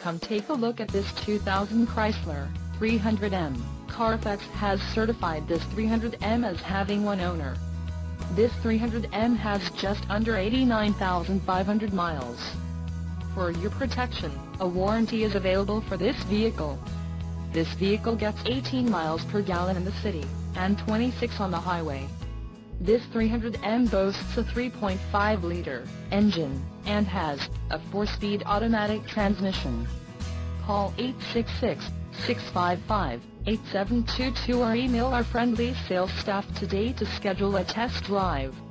Come take a look at this 2000 Chrysler 300M. Carfax has certified this 300M as having one owner. This 300M has just under 89,500 miles. For your protection, a warranty is available for this vehicle. This vehicle gets 18 miles per gallon in the city, and 26 on the highway. This 300M boasts a 3.5-liter engine, and has a 4-speed automatic transmission. Call 866-655-8722 or email our friendly sales staff today to schedule a test drive.